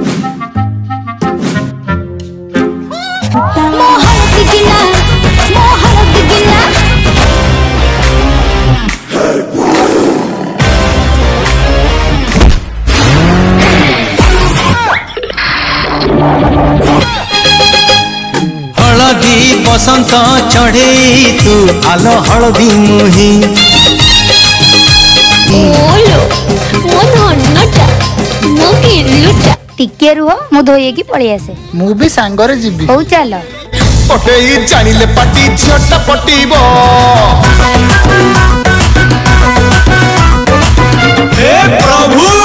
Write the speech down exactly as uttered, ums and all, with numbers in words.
हलदी बसंत चढ़े तू आलो हलदी मुही टिके रुह मु धोई की पळी आसे मु भी सांगरे जीबी हो चल पटेई जानिले पाटी झियोटा पटीबो हे प्रभु।